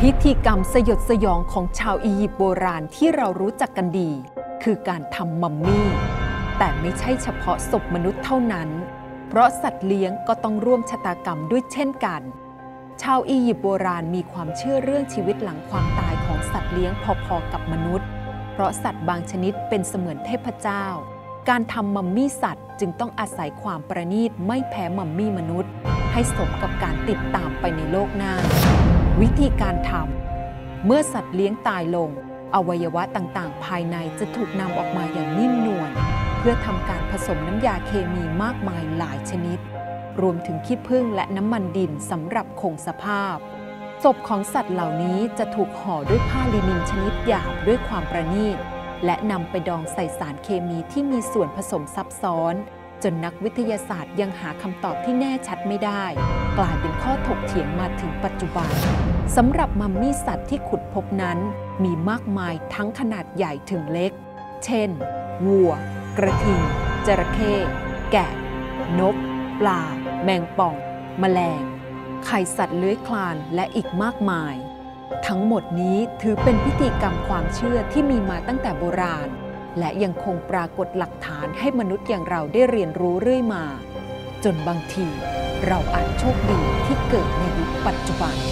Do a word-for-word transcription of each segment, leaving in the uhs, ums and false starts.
พิธีกรรมสยดสยองของชาวอียิปต์โบราณที่เรารู้จักกันดีคือการทำมัมมี่แต่ไม่ใช่เฉพาะศพมนุษย์เท่านั้นเพราะสัตว์เลี้ยงก็ต้องร่วมชะตากรรมด้วยเช่นกันชาวอียิปต์โบราณมีความเชื่อเรื่องชีวิตหลังความตายของสัตว์เลี้ยงพอๆกับมนุษย์เพราะสัตว์บางชนิดเป็นเสมือนเทพเจ้าการทำมัมมี่สัตว์จึงต้องอาศัยความประณีตไม่แพ้มัมมี่มนุษย์ให้สมกับการติดตามไปในโลกหน้าวิธีการทำเมื่อสัตว์เลี้ยงตายลงอวัยวะต่างๆภายในจะถูกนำออกมาอย่างนิ่มนวลเพื่อทำการผสมน้ำยาเคมีมากมายหลายชนิดรวมถึงขี้ผึ้งและน้ำมันดินสำหรับคงสภาพศพของสัตว์เหล่านี้จะถูกห่อด้วยผ้าลินินชนิดหยาบด้วยความประณีตและนำไปดองใส่สารเคมีที่มีส่วนผสมซับซ้อนจนนักวิทยาศาสตร์ยังหาคำตอบที่แน่ชัดไม่ได้กลายเป็นข้อถกเถียงมาถึงปัจจุบันสำหรับมัมมี่สัตว์ที่ขุดพบนั้นมีมากมายทั้งขนาดใหญ่ถึงเล็กเช่นวัวกระทิงจระเข้แกะนกปลาแมงป่องแมลงไข่สัตว์เลื้อยคลานและอีกมากมายทั้งหมดนี้ถือเป็นพิธีกรรมความเชื่อที่มีมาตั้งแต่โบราณและยังคงปรากฏหลักฐานให้มนุษย์อย่างเราได้เรียนรู้เรื่อยมาจนบางทีเราอาจโชคดีที่เกิดในยุคปัจจุบัน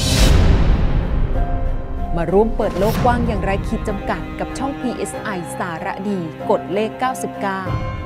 มาร่วมเปิดโลกกว้างอย่างไร้ขีดจำกัดกับช่อง พี เอส ไอ สาระดีกดเลขเก้าสิบเก้า